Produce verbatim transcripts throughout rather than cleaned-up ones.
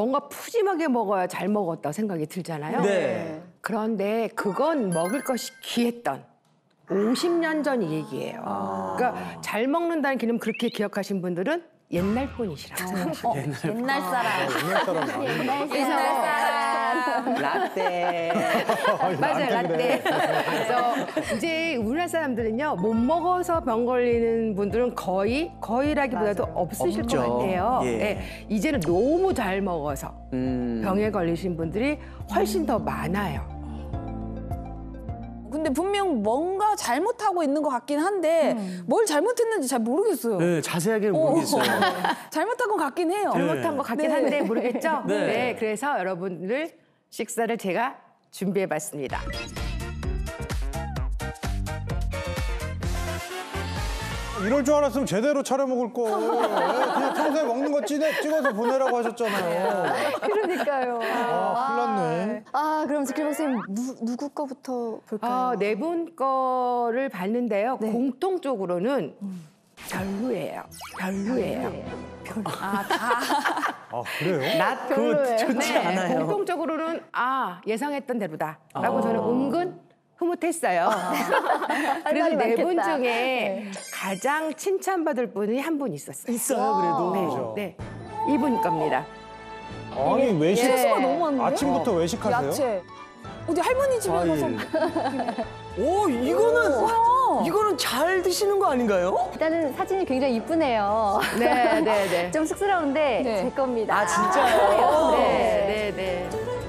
뭔가 푸짐하게 먹어야 잘 먹었다 생각이 들잖아요. 네. 그런데 그건 먹을 것이 귀했던 오십 년 전 얘기예요. 아. 그러니까 잘 먹는다는 개념 그렇게 기억하신 분들은 옛날 분이시라고. 어, 옛날 사람. 옛날 사람 옛날 사람. 라떼. 맞아요, 라떼. 그래서 이제 우리나라 사람들은요, 못 먹어서 병 걸리는 분들은 거의, 거의라기보다도 맞아요. 없으실 없죠. 것 같아요. 예. 네, 이제는 너무 잘 먹어서 음. 병에 걸리신 분들이 훨씬 더 많아요. 근데 분명 뭔가 잘못하고 있는 것 같긴 한데 음. 뭘 잘못했는지 잘 모르겠어요. 네, 자세하게는 모르겠어요. 잘못한 것 같긴 해요. 잘못한 것 같긴 네. 한데 모르겠죠? 네. 네, 그래서 여러분들 식사를 제가 준비해봤습니다. 이럴 줄 알았으면 제대로 차려 먹을 거. 네, 그냥 평소에 먹는 거 찌대, 찍어서 보내라고 하셨잖아요. 그러니까요. 아, 큰일 났네. 아, 그럼 지킬 선생님 누, 누구 거부터 볼까요? 어, 네 분 거를 봤는데요. 네. 공통적으로는 별로예요. 별로예요. 아, 다. 아, 그래요? 낫 별로예요. 굿 좋지 네, 않아요. 공통적으로는 아 예상했던 대로다라고 저는 은근 흐뭇했어요. 그래서 네 분 많겠다. 중에 네. 가장 칭찬받을 분이 한 분 있었어요. 있어요, 그래도. 네, 그죠. 네, 이분 겁니다. 아니, 외식. 채소가 너무 많은데? 아침부터 외식하세요? 야채. 어디 할머니 집에 가서. 과일. 오, 이거는 이거는 잘 드시는 거 아닌가요? 일단은 사진이 굉장히 이쁘네요. 네, 네, 네. 좀 쑥스러운데 네. 제 겁니다. 아, 진짜요? 네, 네, 네.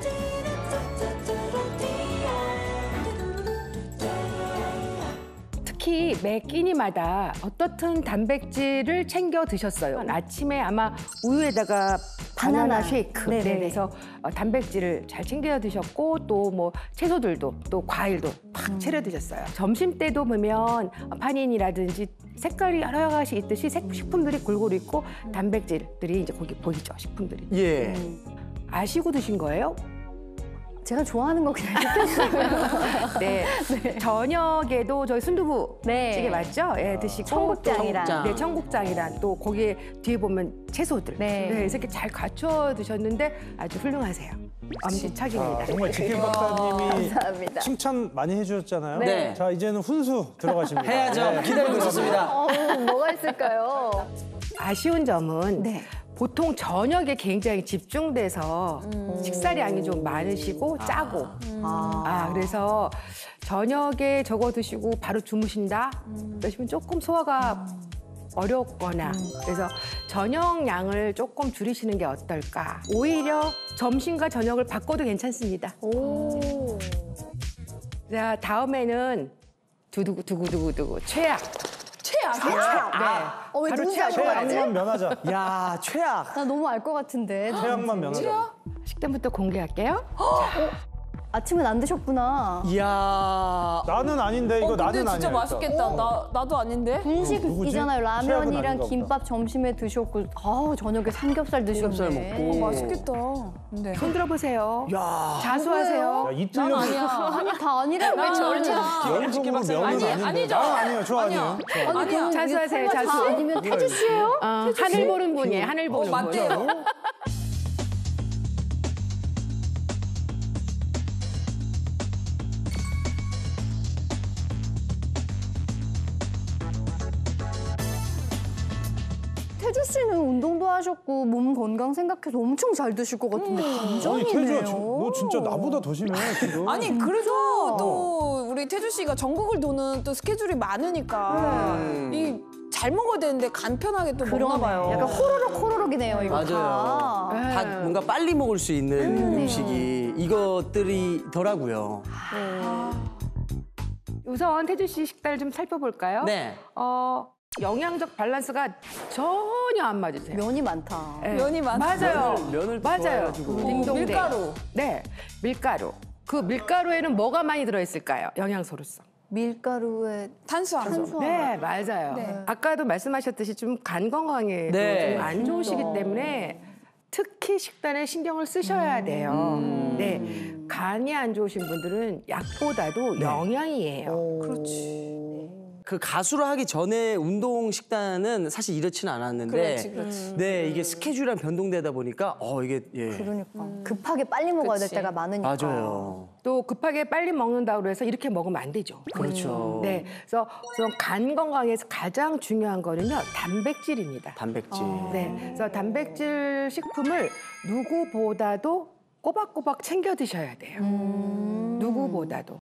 특히 매 끼니마다 어떻든 단백질을 챙겨 드셨어요. 아침에 아마 우유에다가 바나나 바나나. 쉐이크. 네네네. 네, 그래서 어, 단백질을 잘 챙겨 드셨고 또 뭐 채소들도 또 과일도 팍 채려 드셨어요. 점심 때도 보면 파닌이라든지 색깔이 여러 가지 있듯이 색- 식품들이 골고루 있고 단백질들이 이제 거기 보이죠, 식품들이. 예. 아시고 드신 거예요? 제가 좋아하는 거 그냥 시켰어요. 네. 저녁에도 저희 순두부 네. 찌개 맞죠? 예, 드시고 청국장이랑. 또, 네, 청국장이랑 또 거기에 뒤에 보면 채소들. 네. 그래서 이렇게 잘 갖춰 드셨는데 아주 훌륭하세요. 엄지척입니다. 아, 정말 지킴 박사님이 감사합니다. 칭찬 많이 해주셨잖아요. 네. 자, 이제는 훈수 들어가십니다. 해야죠. 네. 기다리고 있었습니다. 어, 뭐가 있을까요? 아쉬운 점은 네. 보통 저녁에 굉장히 집중돼서 식사량이 좀 많으시고 짜고 아. 아, 그래서 저녁에 저거 드시고 바로 주무신다? 그러시면 조금 소화가 어렵거나 그래서 저녁 양을 조금 줄이시는 게 어떨까? 오히려 점심과 저녁을 바꿔도 괜찮습니다. 오. 자, 다음에는 두두구 두구두구 두구 최악. 최악이야? 네. 어, 왜 바로 누군지 최악. 알 것 같지? 최악만 면하자. 야, 최악. 나 너무 알 것 같은데. 최악만 면하자. 식단부터 공개할게요. 아침은 안 드셨구나. 이야. 나는 아닌데 이거 어, 근데 나는 아니야. 진짜 맛있겠다. 나, 나도 아닌데? 최악은 분식이잖아요. 라면이랑 아닌가 김밥 점심에 드셨고, 아 저녁에 삼겹살 드셨네. 삼겹살 먹고. 어, 맛있겠다. 네. 손 들어보세요. 야. 자수하세요. 야, 이틀 난 연속 아니야. 아니 다 아니라고 왜 저를 연속으로 면은 아니, 아닌데. 아니죠. 나 아니에요. 저 아니에요. 아니야. 저. 아니, 아니야. 그러면 자수하세요, 설마 자수. 다 아니면 태주 씨예요? 어, 하늘 보는 분이에요. 하늘 어, 보는 분. 맞대요. 태주 씨는 운동도 하셨고 몸 건강 생각해서 엄청 잘 드실 것 같은데 아니, 감정이네요. 태주야, 저- 너 진짜 나보다 더 심해, 지금. 아니, 그래도 또 우리 태주 씨가 전국을 도는 또 스케줄이 많으니까 이 잘 먹어야 되는데 간편하게 또 먹나 봐요. 약간 호로록 호로록이네요 이거 맞아요. 다. 다 뭔가 빨리 먹을 수 있는 음식이 이것들이더라고요. 우선 태주 씨 식단을 좀 살펴볼까요? 네. 어, 영양적 밸런스가 전혀 안 맞으세요. 면이 많다. 네. 면이 많다. 맞아요. 면을- 면을 또 맞아요. 좋아해가지고. 딩동댕. 밀가루. 네, 밀가루. 그 밀가루에는 뭐가 많이 들어있을까요? 영양소로서. 밀가루에 탄수화물. 탄수화물. 네, 맞아요. 네. 아까도 말씀하셨듯이 좀 간 건강에 네. 좀 안 좋으시기 그렇죠. 때문에 특히 식단에 신경을 쓰셔야 돼요. 네, 간이 안 좋으신 분들은 약보다도 영양이에요. 그렇지. 그 가수를 하기 전에 운동 식단은 사실 이렇지는 않았는데 그렇지, 그렇지. 네, 이게 스케줄이랑 변동되다 보니까 어 이게 예. 그러니까 급하게 빨리 먹어야 될 그치. 때가 많으니까. 맞아요. 또 급하게 빨리 먹는다고 해서 이렇게 먹으면 안 되죠. 그렇죠. 네, 그래서 우선 간 건강에서 가장 중요한 거는요 단백질입니다. 단백질. 네, 그래서 단백질 식품을 누구보다도 꼬박꼬박 챙겨 드셔야 돼요. 누구보다도.